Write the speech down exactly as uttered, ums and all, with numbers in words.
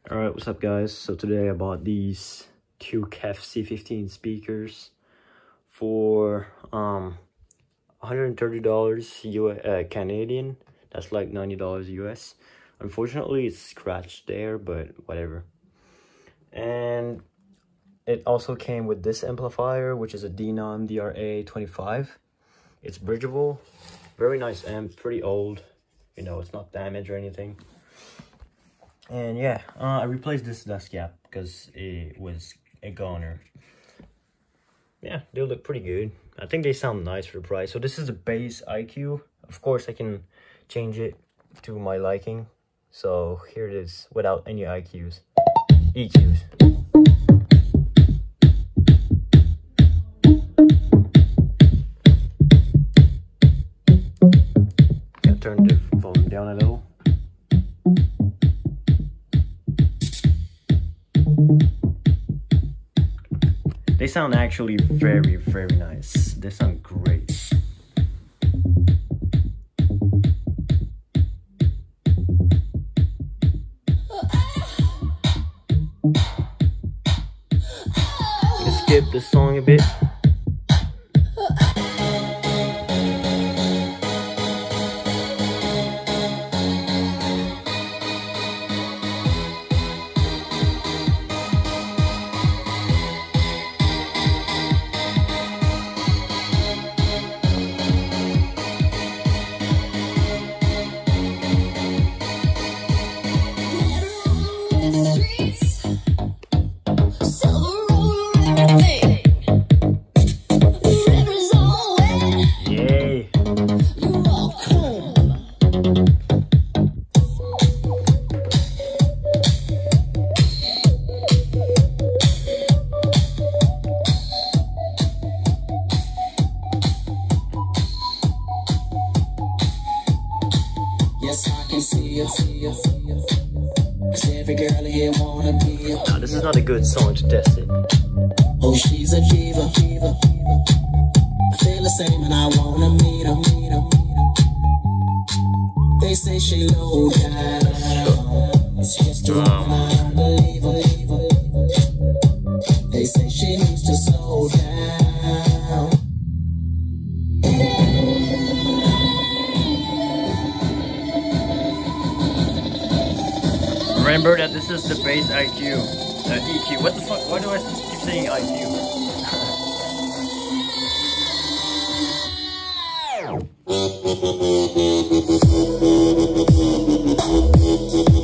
Alright, what's up guys? So today I bought these two K E F C fifteen speakers for um one hundred thirty dollars U S, uh, Canadian. That's like ninety dollars U S. Unfortunately it's scratched there, but whatever. And it also came with this amplifier, which is a Denon D R A twenty-five. It's bridgeable, very nice amp, pretty old, you know, it's not damaged or anything. And yeah, uh, I replaced this dust cap because it was a goner. Yeah, they look pretty good. I think they sound nice for the price. So this is the bass I Q. Of course, I can change it to my liking. So here it is without any I Qs, E Qs. Gotta turn the volume down a little. They sound actually very, very nice. They sound great. Let's skip the song a bit. Now, this is not a good song to test it. Oh, she's a diva, diva. I feel the same and I wanna meet her, meet her. They say she low down. It's just a woman, I don't believe her. They say she needs to slow down. Remember that this is the bass I Q, uh, E Q. What the fuck? Why do I keep saying I Q?